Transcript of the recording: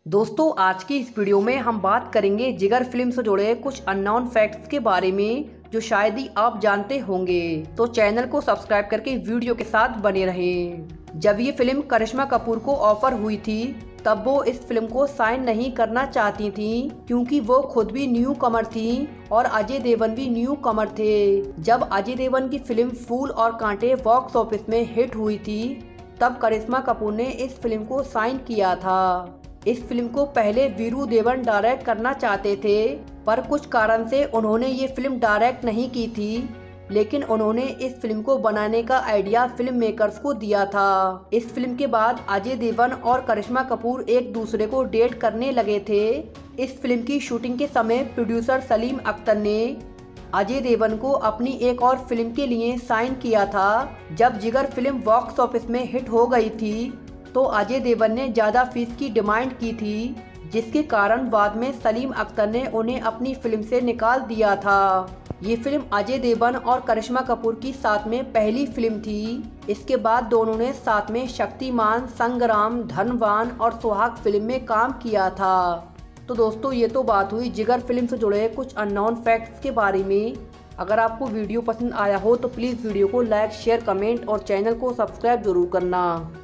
दोस्तों आज की इस वीडियो में हम बात करेंगे जिगर फिल्म से जुड़े कुछ अननोन फैक्ट्स के बारे में जो शायद ही आप जानते होंगे। तो चैनल को सब्सक्राइब करके वीडियो के साथ बने रहें। जब ये फिल्म करिश्मा कपूर को ऑफर हुई थी तब वो इस फिल्म को साइन नहीं करना चाहती थी क्योंकि वो खुद भी न्यू कमर थी और अजय देवगन भी न्यू कमर थे। जब अजय देवगन की फिल्म फूल और कांटे बॉक्स ऑफिस में हिट हुई थी तब करिश्मा कपूर ने इस फिल्म को साइन किया था। इस फिल्म को पहले वीरू देवन डायरेक्ट करना चाहते थे पर कुछ कारण से उन्होंने ये फिल्म डायरेक्ट नहीं की थी, लेकिन उन्होंने इस फिल्म को बनाने का आइडिया फिल्म मेकर्स को दिया था। इस फिल्म के बाद अजय देवगन और करिश्मा कपूर एक दूसरे को डेट करने लगे थे। इस फिल्म की शूटिंग के समय प्रोड्यूसर सलीम अख्तर ने अजय देवगन को अपनी एक और फिल्म के लिए साइन किया था। जब जिगर फिल्म बॉक्स ऑफिस में हिट हो गई थी तो अजय देवगन ने ज़्यादा फीस की डिमांड की थी, जिसके कारण बाद में सलीम अख्तर ने उन्हें अपनी फिल्म से निकाल दिया था। ये फिल्म अजय देवगन और करिश्मा कपूर की साथ में पहली फिल्म थी। इसके बाद दोनों ने साथ में शक्तिमान, संग्राम, धनवान और सुहाग फिल्म में काम किया था। तो दोस्तों ये तो बात हुई जिगर फिल्म से जुड़े कुछ अननोन फैक्ट्स के बारे में। अगर आपको वीडियो पसंद आया हो तो प्लीज़ वीडियो को लाइक, शेयर, कमेंट और चैनल को सब्सक्राइब जरूर करना।